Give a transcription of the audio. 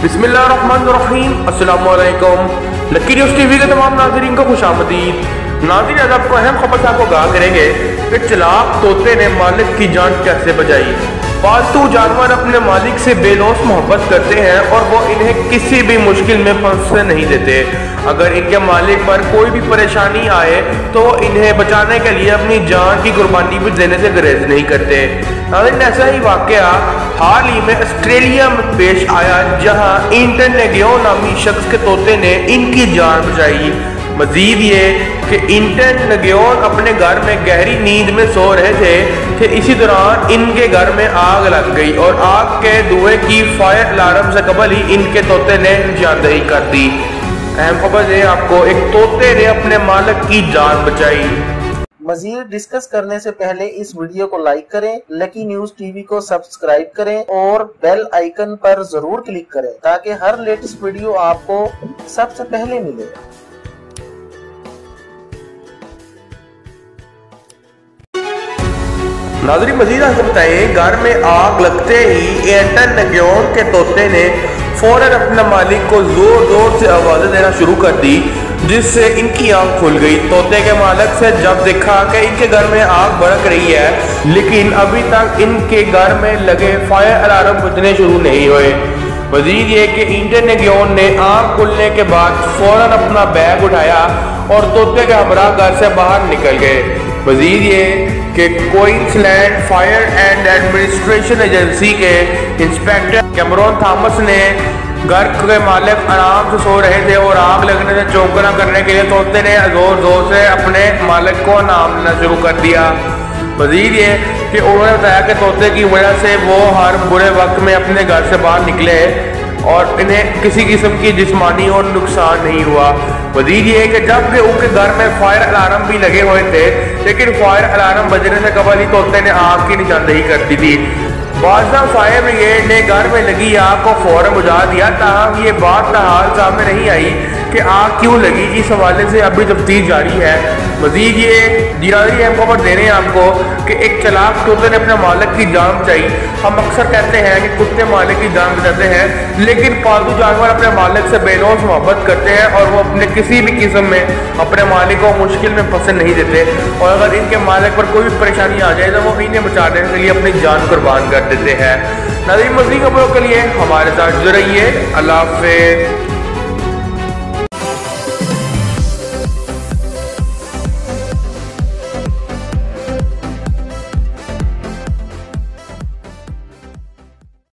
बिस्मिल्लाहिर्रहमानिर्रहीम, अस्सलाम वालेकुम। लकी न्यूज़ टीवी के तमाम नाज़रीन को खुशामदीद। नाज़रीन, आज आपको अहम खबर से आपको आगाह करेंगे कि चालाक तोते ने मालिक की जान कैसे बचाई। पालतू जानवर अपने मालिक से बेलौस मोहब्बत करते हैं और वो इन्हें किसी भी मुश्किल में फंसने नहीं देते। अगर इनके मालिक पर कोई भी परेशानी आए तो वो इन्हें बचाने के लिए अपनी जान की कुर्बानी भी देने से गुरेज नहीं करते। नाज़रीन, ऐसा ही वाकया हाल ही में ऑस्ट्रेलिया में पेश आया, जहां इंटन नेगियो नामी शख्स के तोते ने इनकी जान बचाई। मजीद ये कि इंटन नेगियोन अपने घर में गहरी नींद में सो रहे थे कि इसी दौरान इनके घर में आग लग गई और आग के धुएं की फायर अलार्म से कबल ही इनके तोते ने निशानदेही कर दी। अहम खबर है आपको, एक तोते ने अपने मालिक की जान बचाई। मजीद डिस्कस करने से पहले इस वीडियो को लाइक करें, लकी न्यूज़ टीवी को सब्सक्राइब करें और बेल आइकन पर जरूर क्लिक करें ताकि हर लेटेस्ट वीडियो आपको सबसे पहले मिले। नाज़रीन, मजीद आपको बताएं, घर में आग लगते ही इंटन नेगियोन के तोते ने फौरन अपने मालिक को जोर जोर से आवाज़ें देना शुरू कर दी, जिससे इनकी आंख खुल गई। तोते के मालिक से जब देखा कि इनके घर में आग भड़क रही है, लेकिन अभी तक इनके घर में लगे फायर अलार्म बजने शुरू नहीं हुए। मजीद ये कि इंटन नेगियोन ने आग खुलने के बाद फौरन अपना बैग उठाया और तोते के हमरा घर से बाहर निकल गए। मजीद ये कि Queensland fire and administration agency के इंस्पेक्टर कैमरॉन थॉमस ने घर के मालिक आराम से सो रहे थे और आग लगने से चौंकना करने के लिए तोते ने जोर जोर से अपने मालिक को नाम लेना शुरू कर दिया। मजीद ये कि उन्होंने बताया कि तोते की वजह से वो हर बुरे वक्त में अपने घर से बाहर निकले और इन्हें किसी किस्म की जिस्मानी और नुकसान नहीं हुआ। मजीद ये कि जबकि उनके घर में फायर अलार्म भी लगे हुए थे, लेकिन फायर अलार्म बजने से कबल ही तोते ने आग की निशानदेही कर दी थी। बादशाह फायर ब्रिगेड ने घर में लगी आग को फौरन बुझा दिया, ताहम ये बात हाल सामने नहीं आई कि आग क्यों लगी। इस हवाले से अभी तफ्तीश जारी है। मजीद ये जिराजी हम खबर दे रहे हैं आपको कि एक चालाक तोते ने अपने मालिक की जान बचाई। हम अक्सर कहते हैं कि कुत्ते मालिक की जान बचाते हैं, लेकिन पालतू जानवर अपने मालिक से बेलौस मोहब्बत करते हैं और वो अपने किसी भी किस्म में अपने मालिक को मुश्किल में फंसने नहीं देते। और अगर इनके मालिक पर कोई भी परेशानी आ जाए तो वो इन्हें बचाने के लिए अपनी जान कुर्बान कर देते हैं। नाज़रीन, मज़ीद खबरों के लिए हमारे साथ जुड़े रहिए। अल्लाह हाफ़िज़।